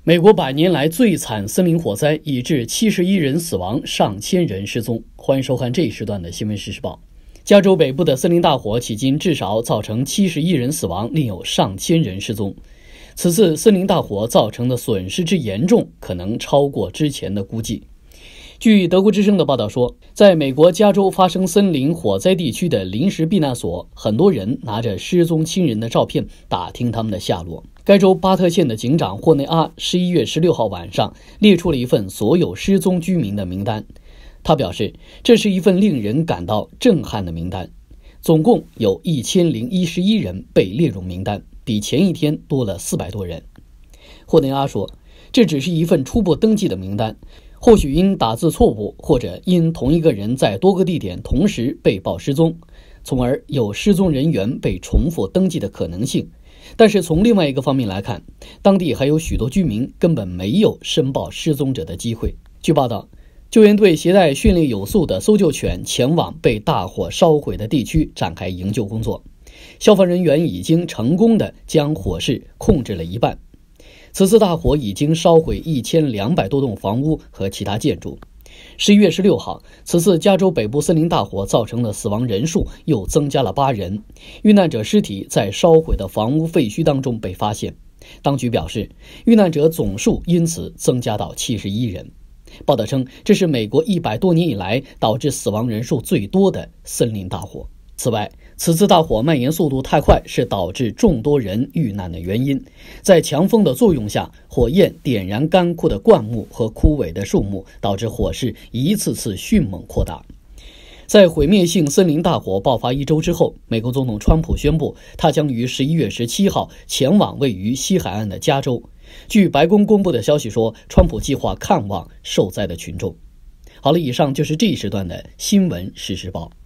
美国100年来最惨森林火灾已致71人死亡，上千人失踪。欢迎收看这一时段的新闻实时报。加州北部的森林大火迄今至少造成71人死亡，另有上千人失踪。此次森林大火造成的损失之严重，可能超过之前的估计。据德国之声的报道说，在美国加州发生森林火灾地区的临时避难所，很多人拿着失踪亲人的照片打听他们的下落。该州巴特县的警长霍内阿11月16号晚上列出了一份所有失踪居民的名单。他表示，这是一份令人感到震撼的名单，总共有1011人被列入名单，比前一天多了400多人。霍内阿说，这只是一份初步登记的名单，或许因打字错误，或者因同一个人在多个地点同时被曝失踪，从而有失踪人员被重复登记的可能性。但是从另外一个方面来看，当地还有许多居民根本没有申报失踪者的机会。据报道，救援队携带训练有素的搜救犬前往被大火烧毁的地区展开营救工作。消防人员已经成功地将火势控制了一半。此次大火已经烧毁1200多栋房屋和其他建筑。11月16号，此次加州北部森林大火造成的死亡人数又增加了8人，遇难者尸体在烧毁的房屋废墟当中被发现。当局表示，遇难者总数因此增加到71人。报道称，这是美国100多年以来导致死亡人数最多的森林大火。此外，此次大火蔓延速度太快是导致众多人遇难的原因。在强风的作用下，火焰点燃干枯的灌木和枯萎的树木，导致火势一次次迅猛扩大。在毁灭性森林大火爆发1周之后，美国总统川普宣布，他将于11月17号前往位于西海岸的加州。据白宫公布的消息说，川普计划看望受灾的群众。好了，以上就是这一时段的新闻实时报。